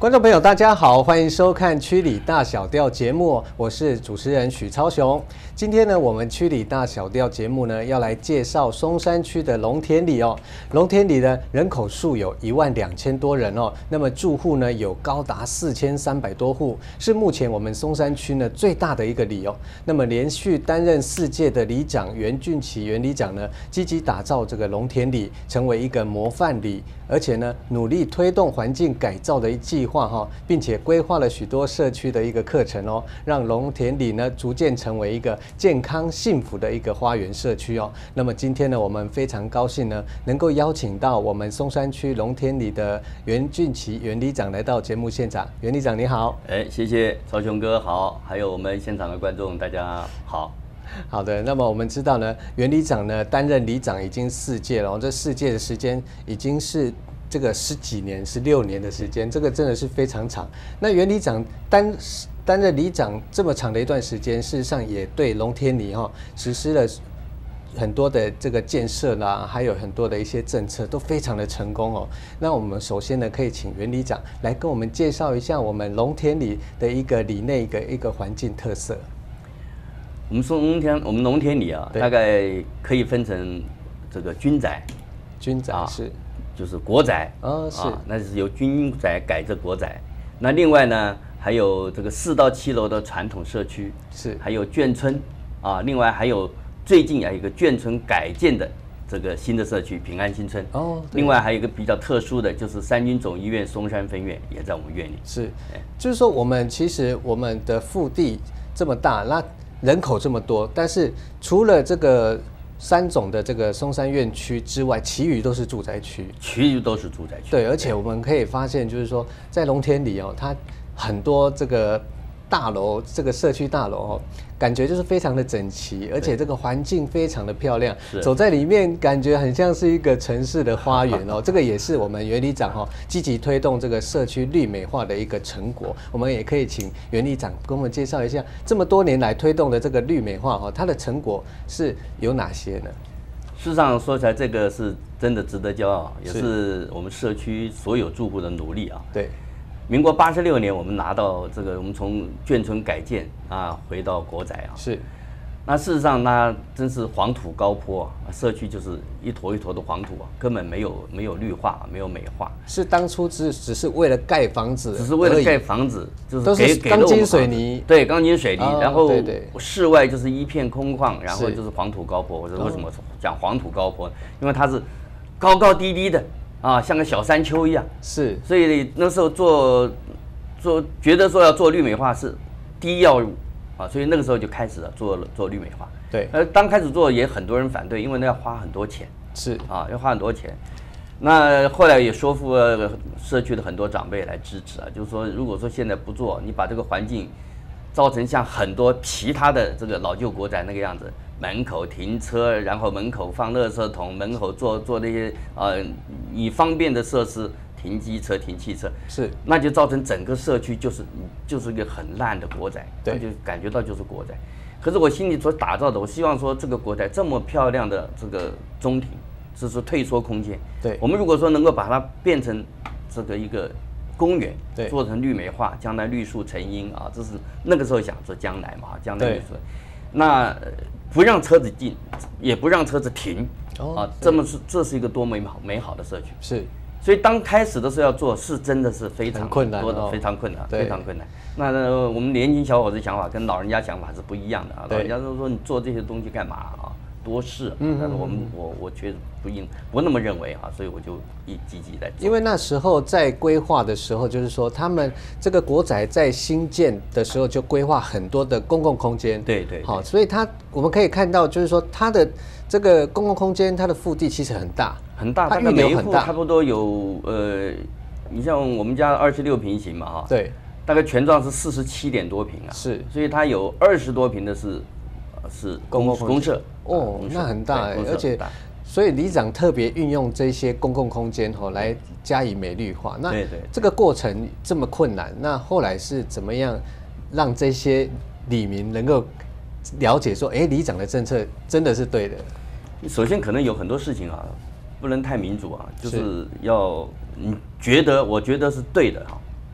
观众朋友，大家好，欢迎收看《区里大小调》节目，我是主持人许超雄。今天呢，我们《区里大小调》节目呢，要来介绍松山区的龙田里哦。龙田里呢，人口数有12000多人哦，那么住户呢有高达4300多户，是目前我们松山区呢最大的一个里哦。那么连续担任4届的里长袁俊奇袁里长呢，积极打造这个龙田里成为一个模范里，而且呢，努力推动环境改造的计划哈，并且规划了许多社区的一个课程哦，让龙田里呢逐渐成为一个健康幸福的一个花园社区哦。那么今天呢，我们非常高兴呢，能够邀请到我们松山区龙田里的袁俊奇袁里长来到节目现场。袁里长你好。 谢谢超雄哥好，还有我们现场的观众大家好。 好的，那么我们知道呢，袁里长呢担任里长已经4届了，这4届的时间已经是这个10几年、16年的时间，这个真的是非常长。那袁里长担任里长这么长的一段时间，事实上也对龙田里实施了很多的这个建设啦，还有很多的一些政策都非常的成功哦。那我们首先呢，可以请袁里长来跟我们介绍一下我们龙田里的一个里内一个环境特色。 我们龙田里啊，大概可以分成这个军宅是， 就是国宅是， 那是由军宅改成国宅。那另外呢，还有这个4到7楼的传统社区是， 还有眷村啊，另外还有最近有一个眷村改建的这个新的社区平安新村另外还有一个比较特殊的就是三军总医院松山分院也在我们院里。 是，就是说其实我们的腹地这么大，那人口这么多，但是除了这个3种的这个松山院区之外，其余都是住宅区。对，而且我们可以发现，就是说在龙田里它很多这个大楼，这个社区大楼感觉就是非常的整齐，而且这个环境非常的漂亮，走在里面感觉很像是一个城市的花园这个也是我们袁里长积极推动这个社区绿美化的一个成果。我们也可以请袁里长跟我们介绍一下，这么多年来推动的这个绿美化它的成果是有哪些呢？ 事实上说起来，这个是真的值得骄傲，也是我们社区所有住户的努力啊。 对。 民国86年，我们拿到这个，我们从眷村改建回到国宅是。 那事实上，那真是黄土高坡社区就是一坨一坨的黄土根本没有绿化，没有美化。 是当初只是为了盖房子， 就是都是钢筋水泥， 对，钢筋水泥，然后室外就是一片空旷，然后就是黄土高坡。我说为什么讲黄土高坡？因为它是高高低低的。像个小山丘一样， 是， 所以那时候觉得说要做绿美化是第一要务所以那个时候就开始了做绿美化。 对， 刚开始做也很多人反对，因为那要花很多钱， 是要花很多钱。那后来也说服了社区的很多长辈来支持就是说如果说现在不做，你把这个环境造成像很多其他的这个老旧国宅那个样子。门口停车，然后门口放垃圾桶，门口做那些以方便的设施，停机车、停汽车， 是， 那就造成整个社区就是一个很烂的国宅， 对， 就感觉到就是国宅。可是我心里所打造的，我希望说这个国宅这么漂亮的这个中庭，这是退缩空间， 对， 我们如果说能够把它变成这个一个公园， 对， 做成绿美化，将来绿树成荫这是那个时候想说将来嘛，将来绿树，那。不让车子进，也不让车子停，这是一个多美好的社区。 是， 所以当开始的时候要做，是真的是非常困难， 非常困难，非常困难。那我们年轻小伙子想法跟老人家想法是不一样的老人家都说你做这些东西干嘛多事，但是我觉得不那么认为所以我就积极在做。 因为那时候在规划的时候，就是说他们这个国宅在新建的时候就规划很多的公共空间， 对， 好，所以我们可以看到，就是说它的这个公共空间，它的腹地其实很大， 大概每一户差不多有你像我们家26平型嘛对， 大概全幢是47点多平是， 所以它有20多平的是公社那很大而且所以里长特别运用这些公共空间来加以美绿化。那这个过程这么困难，那后来是怎么样让这些里民能够了解说，里长的政策真的是对的？ 首先可能有很多事情不能太民主就是要我觉得是对的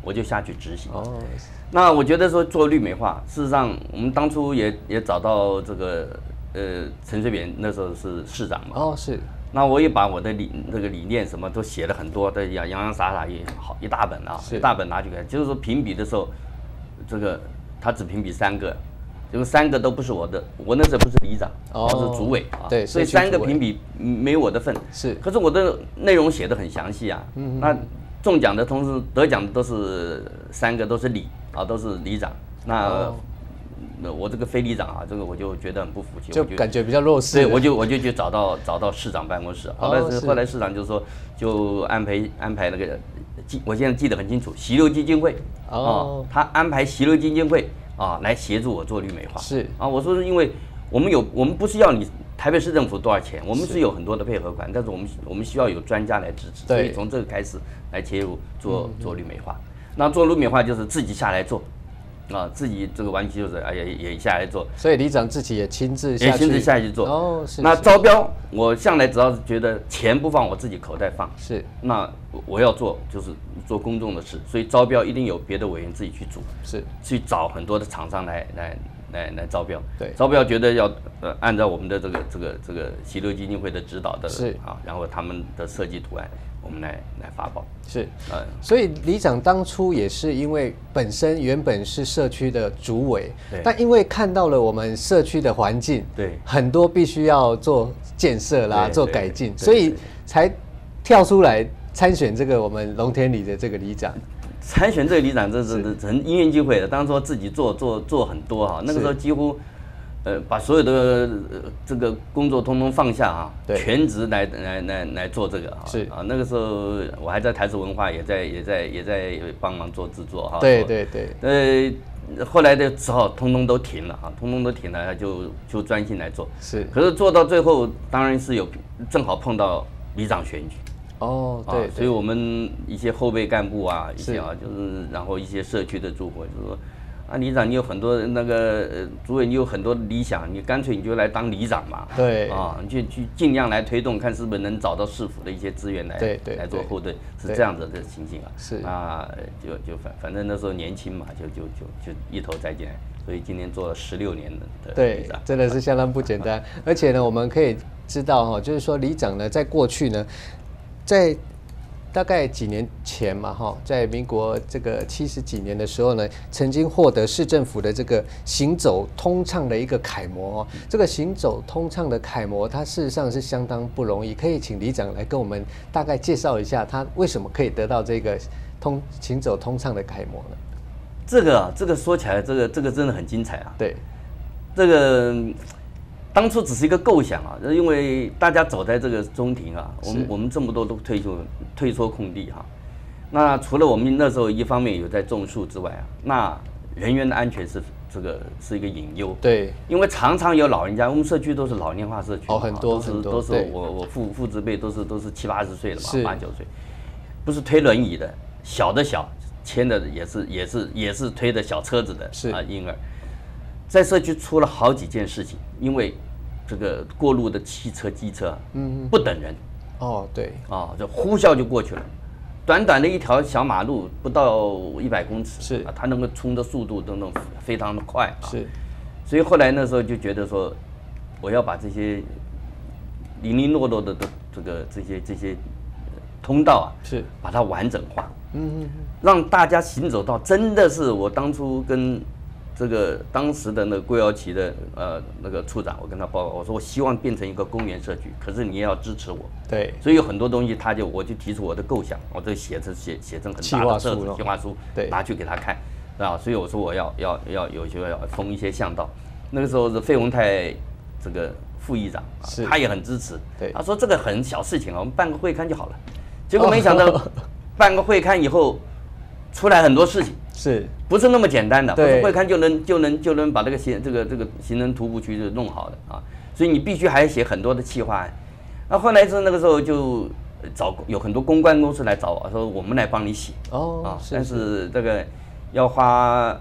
我就下去执行。 哦， 那我觉得说做绿美化，事实上我们当初也找到这个陈水扁那时候是市长嘛。 哦，是。 那我也把我的这个理念什么都写了很多的洋洋洒洒也好一大本啊，一大本拿去看，就是说评比的时候，这个他只评比3个，这个3个都不是我的，我那时候不是里长，我是主委啊， 对， 所以3个评比没有我的份。 是， 可是我的内容写得很详细啊，那中奖的同时得奖的都是3个都是里啊，都是里长，那我这个非里长啊，这个我就觉得很不服气， 就感觉比较弱势。 对，我就去找到市长办公室，后来市长就说就安排那个，我现在记得很清楚，溪流基金会他安排溪流基金会来协助我做绿美化。 是我说是因为我们不是要你台北市政府多少钱，我们是有很多的配合款，但是我们需要有专家来支持，所以从这个开始来切入做绿美化。那做绿美化就是自己下来做。自己这个完全就是也下来做， 所以里长自己也亲自下去做。 哦，是。 那招标，我向来只要是觉得钱不放我自己口袋放， 是。 那我要做就是做公众的事，所以招标一定有别的委员自己去做， 是。 去找很多的厂商来招标。 对。 招标觉得要按照我们的这个溪流基金会的指导的， 是然后他们的设计图案。我们来发包是，所以里长当初也是因为原本是社区的主委，但因为看到了我们社区的环境， 对， 很多必须要做建设啦，做改进，所以才跳出来参选这个我们龙田里的这个里长。 参选这个里长，这是很因缘际会的。当时说自己做很多哈，那个时候几乎。把所有的这个工作通通放下全职来做这个是那个时候我还在台视文化也在帮忙做制作对， 后来的只好通通都停了就专心来做。是，可是做到最后当然是正好碰到里长选举。对，所以我们一些后备干部就是然后一些社区的住户就是说。里长，你有很多那个主委，你有很多理想，你干脆你就来当里长嘛。 对你去尽量来推动，看是不是能找到市府的一些资源来做后盾，是这样子的情形啊。 是反正那时候年轻嘛，就一头栽进来，所以今年做了16年的里长，真的是相当不简单。而且呢，我们可以知道就是说里长呢，在过去呢，在大概几年前嘛，在民国这个70几年的时候呢，曾经获得市政府的这个行走通畅的一个楷模。这个行走通畅的楷模，它事实上是相当不容易。可以请里长来跟我们大概介绍一下，他为什么可以得到这个行走通畅的楷模呢？ 这个说起来，这个真的很精彩啊。 对， 这个。当初只是一个构想因为大家走在这个中庭我们这么多都退缩空地那除了我们那时候一方面有在种树之外那人员的安全是一个隐忧。 对， 因为常常有老人家，我们社区都是老年化社区， 很多都是我父子辈都是70、80岁了嘛，8、9岁，不是推轮椅的，小牵的也是推的小车子的婴儿。在社区出了好几件事情，因为这个过路的汽车、机车，不等人， 对， 就呼啸就过去了。短短的一条小马路，不到100公尺， 是它能够冲的速度都能非常的快是。 所以后来那时候就觉得说，我要把这些零零落落的这些通道是把它完整化，让大家行走到真的是我当初跟。这个当时的那个贵瑶旗的那个处长，我跟他报告，我说我希望变成一个公园社区，可是你也要支持我。 对， 所以有很多东西，我就提出我的构想，我这写成很大的计划书，拿去给他看，所以我说我要有时候要封一些巷道。那个时候是费鸿泰这个副议长，他也很支持，他说这个很小事情我们办个会刊就好了。结果没想到办个会刊以后，出来很多事情。 是不是那么简单的？不是会刊就能把这个行人徒步区就弄好的所以你必须还写很多的企划案。那后来那个时候就有很多公关公司来找我说我们来帮你写但是这个要花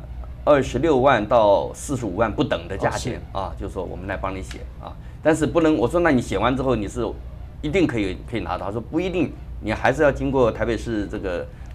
26万到45万不等的价钱就是说我们来帮你写但是不能我说那你写完之后你是一定可以拿到，他说不一定，你还是要经过台北市这个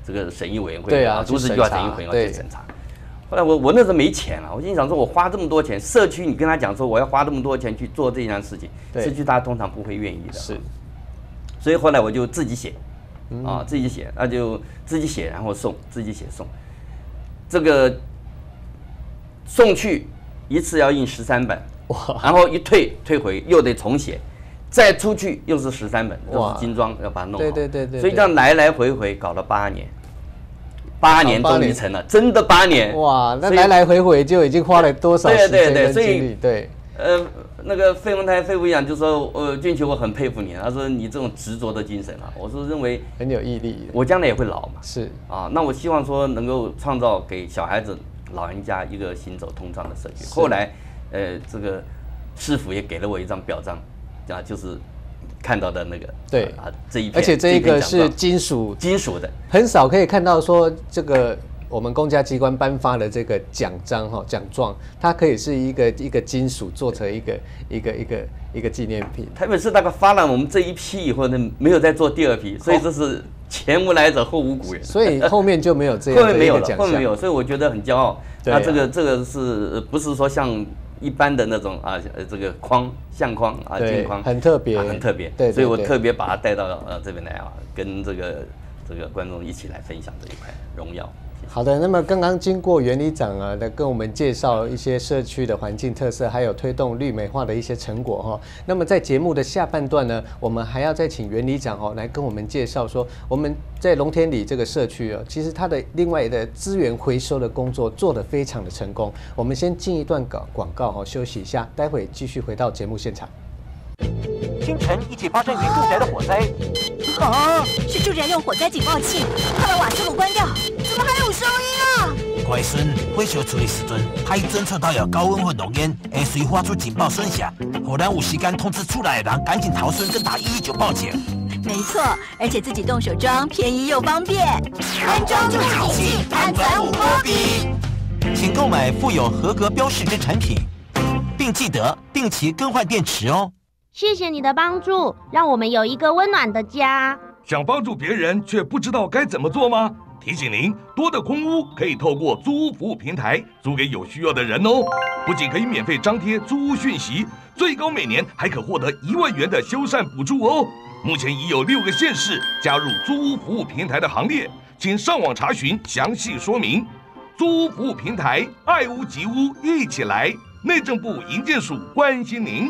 这个审议委员会， 对啊， 都市计划审议委员会去审查。后来我那时候没钱了，我心想说，我花这么多钱，社区你跟他讲说我要花这么多钱去做这样事情，社区大家通常不会愿意的。 是， 所以后来我就自己写，自己写，那就自己写，然后送，自己写送。这个送去一次要印13本，然后一退回又得重写，再出去又是13本，都是精装要把它弄好。 对。 所以这样来来回回搞了8年。8年终于成了，真的8年。 哇，那来来回回就已经花了多少时间跟精力？对， 那个费文台费部长就说，俊球我很佩服你，他说你这种执着的精神啊，我说认为很有毅力。 我将来也会老嘛， 是啊， 那我希望说能够创造给小孩子、老人家一个行走通畅的社区。后来，这个市府也给了我一张表彰，就是看到的那个对这一片， 而且这一个是金属的，很少可以看到说这个我们公家机关颁发的这个奖章奖状，它可以是一个金属做成一个纪念品。 台北市大概发了我们这一批以后呢，没有再做第2批，所以这是前无来者后无古人， 所以后面就没有这样的一个奖项， 后面没有，所以我觉得很骄傲。那这个是不是说像一般的那种这个相框镜框很特别， 很特别， 对， 所以我特别把它带到这边来跟这个观众一起来分享这一块荣耀。 好的，那么刚刚经过袁里长来跟我们介绍一些社区的环境特色，还有推动绿美化的一些成果那么在节目的下半段呢，我们还要再请袁里长来跟我们介绍说，我们在龙天里这个社区其实它的另外的资源回收的工作做得非常的成功。我们先进一段广告休息一下，待会继续回到节目现场。 清晨一起发生于住宅的火灾， 是住宅用火灾警报器，快把瓦斯炉关掉，怎么还有声音啊？ 乖孙，火烧处理时阵，歹侦测到有高温或浓烟，会随发出警报声响，让咱有时间通知出来的人赶紧逃生，跟打119报警。 没错，而且自己动手装，便宜又方便。安装助警器，安全无波比。 请购买附有合格标示之产品，并记得定期更换电池哦。 谢谢你的帮助，让我们有一个温暖的家。 想帮助别人却不知道该怎么做吗？提醒您，多的空屋可以透过租屋服务平台租给有需要的人哦。不仅可以免费张贴租屋讯息，最高每年还可获得1万元的修缮补助哦。目前已有6个县市加入租屋服务平台的行列，请上网查询详细说明。租屋服务平台，爱屋及乌，一起来！内政部营建署关心您。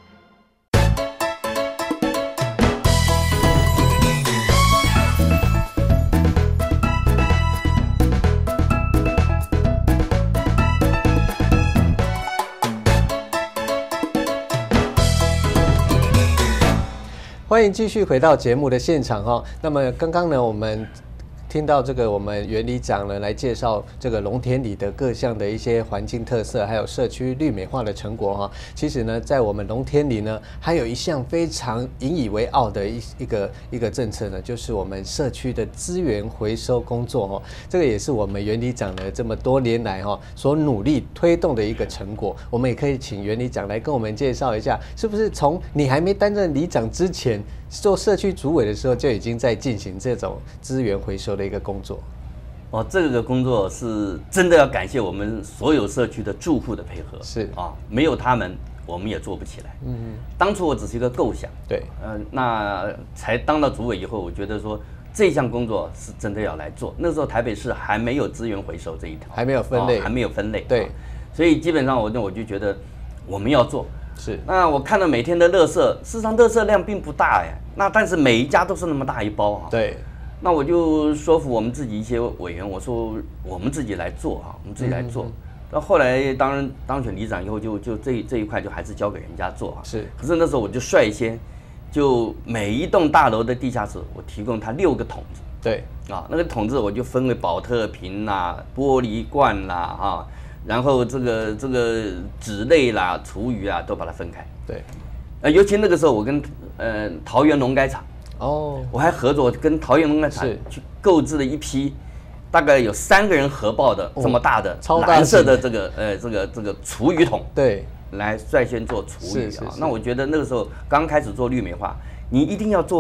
欢迎继续回到节目的现场那么刚刚呢，我们听到这个我们袁里长呢来介绍这个龙天里的各项的一些环境特色，还有社区绿美化的成果其实呢，在我们龙天里呢，还有一项非常引以为傲的一个政策呢，就是我们社区的资源回收工作这个也是我们袁里长呢这么多年来所努力推动的一个成果。我们也可以请袁里长来跟我们介绍一下，是不是从你还没担任里长之前，做社区主委的时候就已经在进行这种资源回收的一个工作？ 这个工作是真的要感谢我们所有社区的住户的配合， 是没有他们我们也做不起来。当初我只是一个构想， 对， 那才当了主委以后，我觉得说这项工作是真的要来做。那时候台北市还没有资源回收这一条， 还没有分类， 还没有分类， 对， 所以基本上我就觉得我们要做。 是， 那我看到每天的垃圾，事实上垃圾量并不大那但是每一家都是那么大一包对， 那我就说服我们自己一些委员，我说我们自己来做我们自己来做。到后来当选里长以后，就这一块就还是交给人家做是， 可是那时候我就率先就每一栋大楼的地下室，我提供他6个桶子。 对那个桶子我就分为保特瓶啦、玻璃罐啦然后这个纸类啦、厨余都把它分开。 对， 尤其那个时候我跟桃园农改场我还合作跟桃园农改场去购置了一批，大概有3个人合抱的这么大的蓝色的这个厨余桶， 对， 来率先做厨余那我觉得那个时候刚开始做绿美化，你一定要做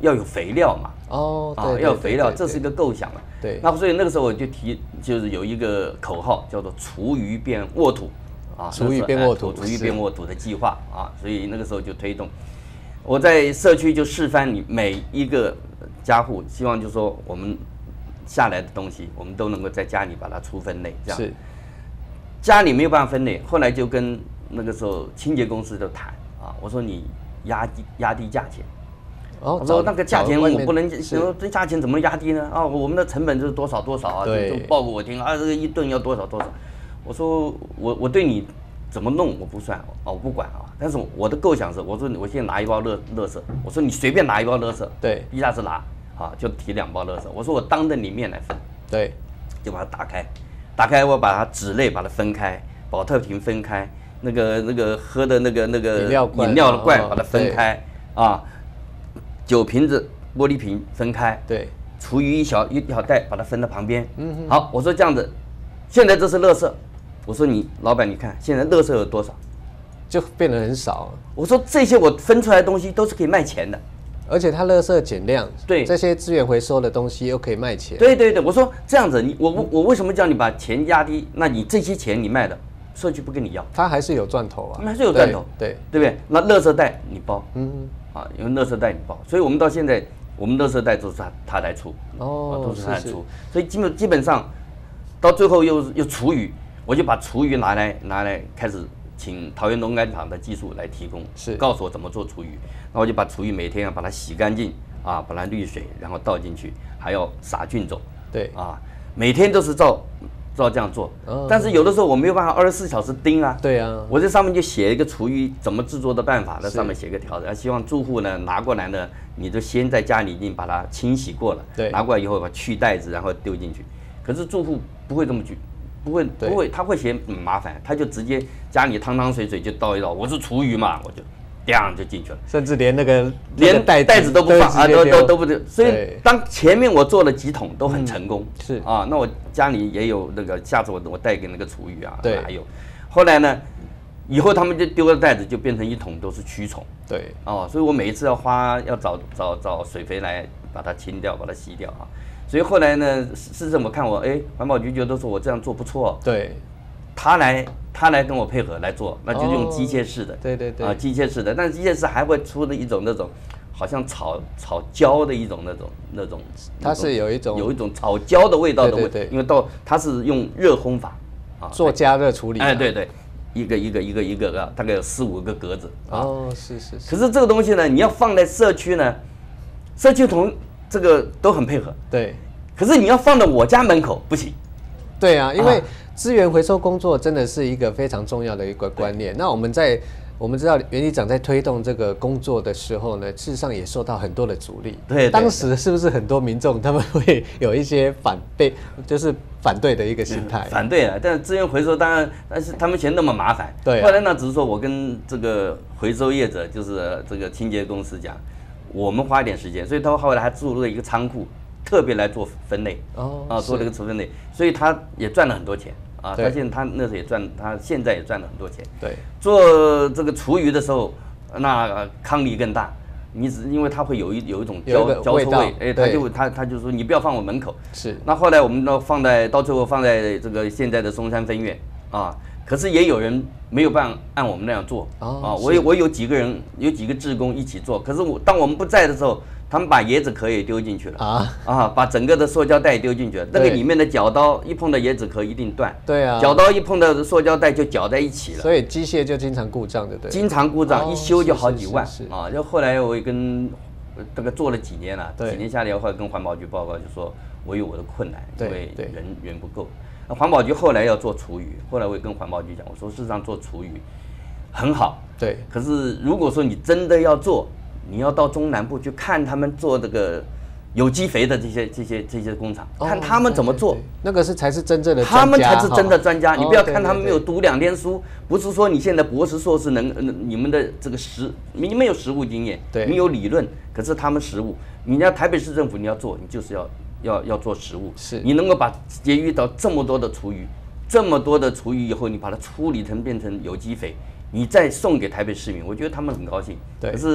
要有肥料嘛。 哦， 啊， 对， 要有肥料， 对这是一个构想嘛。 对， 那所以那个时候我就就是有一个口号叫做厨余变沃土，啊， 厨余变沃土， 厨余变沃土的计划啊，所以那个时候就推动。我在社区就示范你每一个家户，希望就是说我们下来的东西，我们都能够在家里把它出分类，这样。 是。 家里没有办法分类，后来就跟那个时候清洁公司就谈啊，我说你压低价钱。 哦， 我说那个价钱我不能，说这价钱怎么压低呢？啊，我们的成本就是多少啊，就报给我听啊，这个一吨要多少。我说我对你怎么弄我不算啊，我不管啊。但是我的构想是，我说我现在拿一包垃圾，我说你随便拿一包垃圾， 对， 一下子拿啊，就提2包垃圾。我说我当着你面来分， 对， 就把它打开我把它纸类把它分开，保特瓶分开，那个喝的那个饮料的罐把它分开啊。酒瓶子、玻璃瓶分开， 对， 厨余一小袋把它分到旁边。好，我说这样子，现在这是垃圾，我说你老板你看现在垃圾有多少， 就变得很少。 我说这些我分出来的东西都是可以卖钱的， 而且它垃圾减量， 对， 这些资源回收的东西又可以卖钱。 对，我说这样子我为什么叫你把钱压低？那你这些钱你卖的，社区不跟你要， 它还是有赚头啊， 还是有赚头， 对不对？那垃圾袋你包，啊，因为垃圾袋你包，所以我们到现在，我们垃圾袋都是他来出，都是他来出，所以基本上，到最后又厨余，我就把厨余拿来开始请桃园农改场的技术来提供，告诉我怎么做厨余，那我就把厨余每天要把它洗干净啊，把它滤水，然后倒进去，还要撒菌种， 对啊，每天都是照这样做，但是有的时候我没有办法24小时盯啊。 对啊， 我在上面就写一个厨余怎么制作的办法，在上面写个条子，希望住户呢拿过来呢，你就先在家里已经把它清洗过了， 对， 拿过来以后把去袋子，然后丢进去。可是住户不会这么去，不会，他会嫌麻烦，他就直接家里汤水就倒一倒，我是厨余嘛，我就。就进去了， 甚至连连袋子都不放啊，都不对。所以当前面我做了几桶都很成功， 是啊，那我家里也有那个，下次我带给那个厨余啊， 对， 还有，后来呢，以后他们就丢了袋子，就变成一桶都是蛆虫， 对， 哦，所以我每一次要找水肥来把它清掉，把它吸掉啊。所以后来呢，市政府看我，环保局觉得说我这样做不错， 对。 他来跟我配合来做，那就用机械式的， 对啊， 机械式的，但是机械式还会出的一种那种，好像炒焦的一种那种， 它是有一种炒焦的味道的味道，因为它是用热烘法啊，做加热处理， 对，一个啊，大概有4、5个格子啊， 是。 可是这个东西呢，你要放在社区呢，社区同这个都很配合， 对， 可是你要放在我家门口不行， 对啊，因为。资源回收工作真的是一个非常重要的一个观念。那我们知道袁里长在推动这个工作的时候呢，事实上也受到很多的阻力。 对， 当时是不是很多民众他们会有一些就是反对的一个心态？ 反对啊，但是资源回收当然，但是他们嫌那么麻烦。 对。 后来呢，只是说我跟这个回收业者，就是这个清洁公司讲，我们花一点时间，所以他后来还注入了一个仓库。特别来做分类做了一个分类，所以他也赚了很多钱啊。他那时候也赚，他现在也赚了很多钱。 对， 做这个厨余的时候，那康力更大。因为它会有一种焦臭味，他就说你不要放我门口。 是。 那后来我们到最后放在这个现在的松山分院啊，可是也有人没有办法按我们那样做啊。我有几个志工一起做，可是当我们不在的时候。他们把椰子壳也丢进去了把整个的塑胶袋丢进去了，那个里面的角刀一碰到椰子壳一定断， 对啊， 角刀一碰到塑胶袋就搅在一起了， 所以机械就经常故障，对不对？ 经常故障，一修就好几万啊！就后来我也跟这个做了几年了，几年下来后来跟环保局报告，就说我有我的困难，因为人不够。那环保局后来要做厨余，后来我也跟环保局讲，我说事实上做厨余很好， 对， 可是如果说你真的要做。你要到中南部去看他们做这个有机肥的这些工厂，看他们怎么做， 那个才是真正的专家， 他们才是真的专家。你不要看他们没有读2天书，不是说你现在博士硕士你们的这个你没有实务经验，你有理论，可是他们实务，你要台北市政府你要做，你就是要做实务， 是你能够把节约到这么多的厨余以后，你把它处理成变成有机肥。你再送给台北市民，我觉得他们很高兴。 对， 可是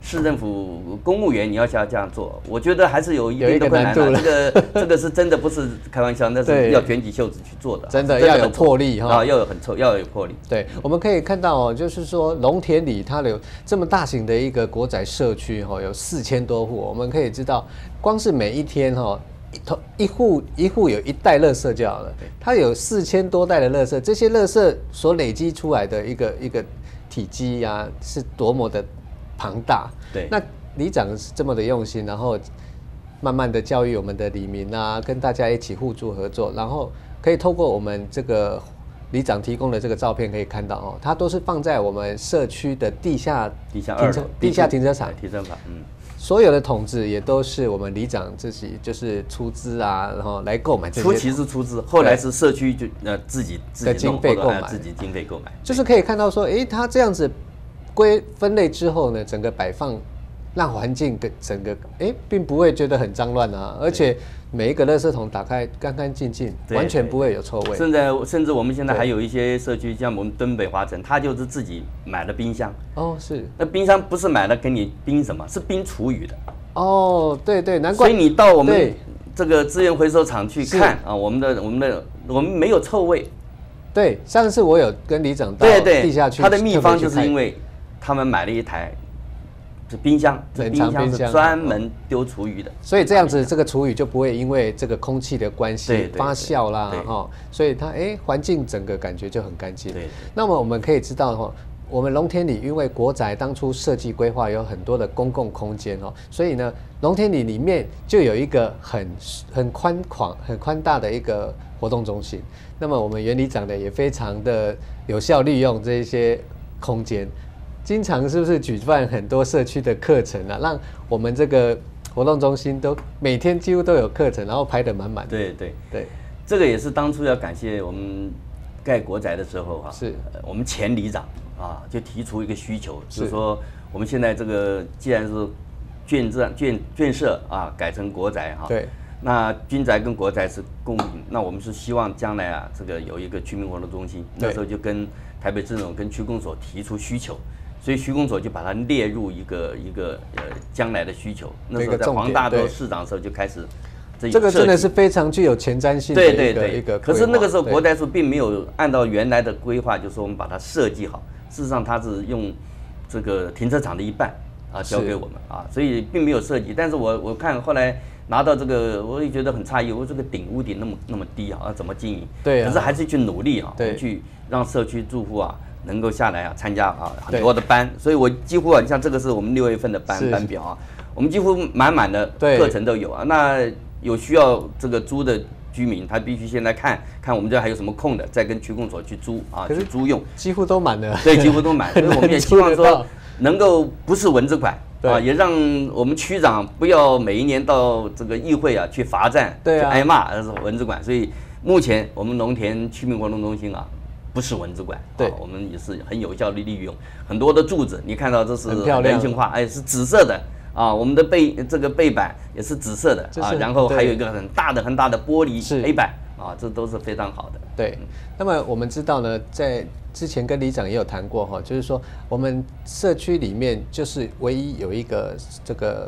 市政府公务员你要像这样做，我觉得还是有一定的困难有一个难度了。这个是真的不是开玩笑，那是要卷起袖子去做的， 真的要有魄力哈， 要有魄力。 对，我们可以看到哦，就是说龙田里它有这么大型的一个国宅社区哈，有4000多户，我们可以知道，光是每一天哈。一户有1袋垃圾就好了，它有4000多袋的垃圾，这些垃圾所累积出来的一个体积啊，是多么的庞大。 对， 那里长是这么的用心，然后慢慢的教育我们的里民啊，跟大家一起互助合作，然后可以透过我们这个里长提供的这个照片可以看到哦，它都是放在我们社区的地下停车场。所有的桶子也都是我们里长自己就是出资啊，然后来购买这些。 初期是出资，后来是社区就自己的经费购买， 自己经费购买。 就是可以看到说，它这样子分类之后呢，整个摆放让环境跟整个并不会觉得很脏乱啊，而且每一个垃圾桶打开干干净净，完全不会有臭味。 甚至我们现在还有一些社区，像我们敦北华城，他就是自己买了冰箱。 哦，是。 那冰箱不是买了给你冰什么，是冰厨余的。 哦，对，难怪。 所以你到我们这个资源回收厂去看啊，我们没有臭味。 对，上次我有跟里长到地下去， 他的秘方就是因为他们买了一台。冰箱，这冰箱是专门丢厨余的， 所以这样子这个厨余就不会因为这个空气的关系发酵啦，所以它环境整个感觉就很干净。那么我们可以知道哈，我们龙田里因为国宅当初设计规划有很多的公共空间哦，所以呢，龙田里面就有一个很宽大的一个活动中心。那么我们原里长呢也非常的有效利用这些空间。经常是不是举办很多社区的课程啊，让我们这个活动中心都每天几乎都有课程，然后排得满满的。 对，这个也是当初要感谢我们盖国宅的时候啊，是我们前里长啊就提出一个需求，就是说我们现在这个既然是眷舍啊改成国宅哈，对，那军宅跟国宅是共同，那我们是希望将来啊这个有一个居民活动中心，那时候就跟台北市政府跟区公所提出需求。所以区公所就把它列入一个将来的需求。那时候在黄大洲市长的时候就开始这个真的是非常具有前瞻性的一个。 可是那个时候国宅处并没有按照原来的规划，就是说我们把它设计好。事实上它是用这个停车场的一半啊交给我们啊，所以并没有设计。但是我看后来拿到这个，我也觉得很诧异，我这个屋顶那么低啊，怎么经营？对，可是还是去努力啊，去让社区住户啊。能够下来啊，参加啊很多的班，所以我几乎像这个是我们6月份的班表啊，我们几乎满的课程都有啊。那有需要这个租的居民，他必须先来看我们这还有什么空的，再跟区公所去租啊，去租用。 几乎都满了。 对，几乎都满。所以我们也希望说能够不是蚊子馆啊，也让我们区长不要每一年到这个议会啊去罚站，去挨骂，那是蚊子馆。所以目前我们龙田居民活动中心啊。不是蚊子馆，对，我们也是很有效的利用很多的柱子，你看到这是人性化，是紫色的啊，我们的背板也是紫色的啊，然后还有一个很大的玻璃黑板啊，这都是非常好的。对， 那么我们知道呢，在之前跟里长也有谈过哈，就是说我们社区里面就是唯一有一个这个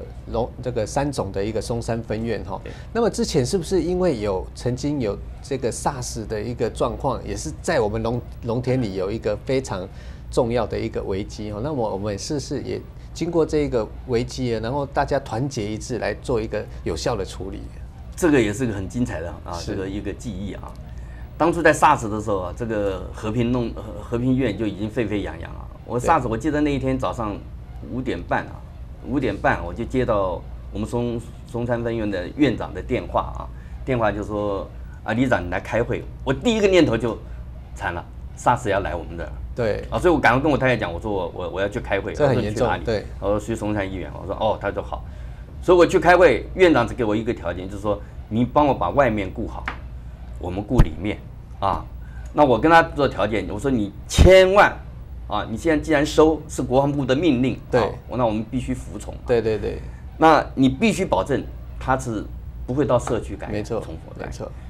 3种的一个松山分院哈。那么之前是不是因为曾经有这个 SARS 的一个状况，也是在我们龙田里有一个非常重要的一个危机哈？那么我们是也经过这个危机，然后大家团结一致来做一个有效的处理。 这个也是个很精彩的啊，这个一个记忆啊。当初在 SARS 的时候啊，这个和平院就已经沸沸扬扬了。我 SARS 我记得那一天早上5点半我就接到我们松山分院的院长的电话啊，电话就说啊，里长你来开会。我第一个念头就惨了 ，SARS 要来我们这儿。对啊，所以我赶快跟我太太讲，我说我要去开会， 这很严重。 对，我说去松山医院，我说哦，他说好。所以我去开会，院长只给我一个条件，就是说你帮我把外面顾好，我们顾里面啊。那我跟他做条件，我说你千万啊，你现在既然收是国防部的命令，对，那我们必须服从。对对对，那你必须保证他是不会到社区感染，没错，没错。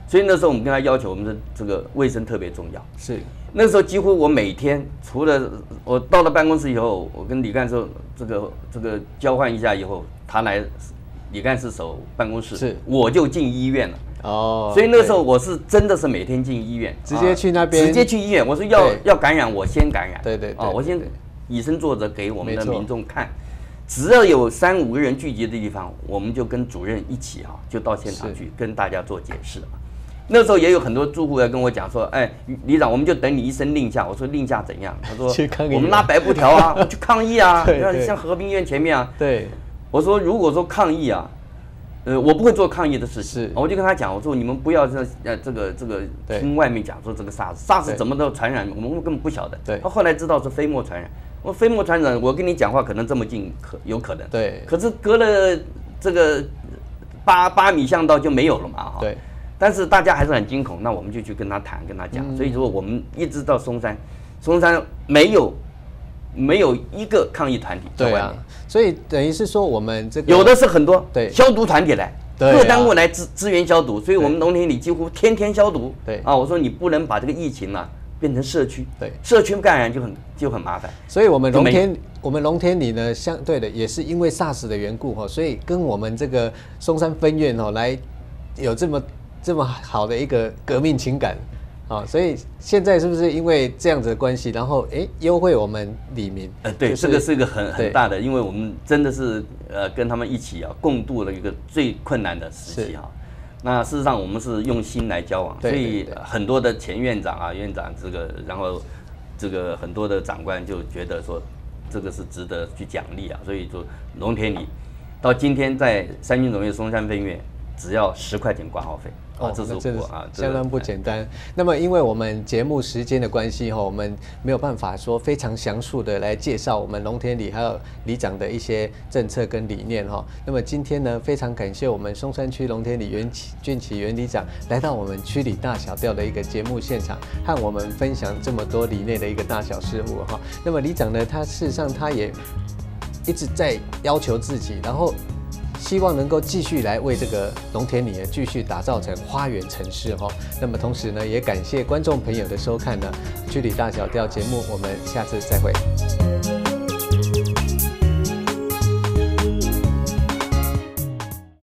所以那时候我们跟他要求，我们的这个卫生特别重要。 是， 那时候几乎我每天，除了我到了办公室以后，我跟李干事这个交换一下以后，他来李干事守办公室， 是， 我就进医院了。 哦， 所以那时候我是真的是每天进医院， 直接去那边， 直接去医院。我说要感染，我先感染。 对， 我先以身作则给我们的民众看。只要有3、5个人聚集的地方，我们就跟主任一起就到现场去跟大家做解释。那时候也有很多住户要跟我讲说，哎，李长，我们就等你一声令下。我说令下怎样？他说我们拉白布条啊，去抗议啊，像和平医院前面啊。 对， 我说如果说抗议啊。我不会做抗议的事情，我就跟他讲，我说你们不要这个听外面讲说这个 SARS 怎么都传染，我们根本不晓得。 对， 他后来知道是飞沫传染，我飞沫传染，我跟你讲话可能这么近，有可能。 对， 可是隔了这个8米巷道就没有了嘛，哈。 对。 但是大家还是很惊恐，那我们就去跟他谈，跟他讲。所以说我们一直到松山没有一个抗议团体在外面。 所以等于是说我们这个有的是很多对消毒团体来，各单位来支援消毒，所以我们龙田里几乎天天消毒。 对我说你不能把这个疫情变成社区， 对， 社区感染就很麻烦。 所以我们龙田里呢，相对的也是因为 SARS 的缘故所以跟我们这个松山分院来有这么好的一个革命情感。所以现在是不是因为这样子的关系，然后优惠我们里民？ 对，这个是一个很大的，因为我们真的是跟他们一起共度了一个最困难的时期那事实上我们是用心来交往，所以很多的前院长院长然后这个很多的长官就觉得说这个是值得去奖励所以说龙田里到今天在三军总院松山分院只要10块钱挂号费。这是相当不简单。那么，因为我们节目时间的关系我们没有办法说非常详述的来介绍我们龙田里还有里长的一些政策跟理念那么今天呢，非常感谢我们松山区龙田里袁俊启袁里长来到我们区里大小调的一个节目现场，和我们分享这么多里内的一个大小事务那么里长呢，他事实上他也一直在要求自己，然后希望能够继续来为这个龙田里继续打造成花园城市那么同时呢，也感谢观众朋友的收看呢，区里大小调节目，我们下次再会。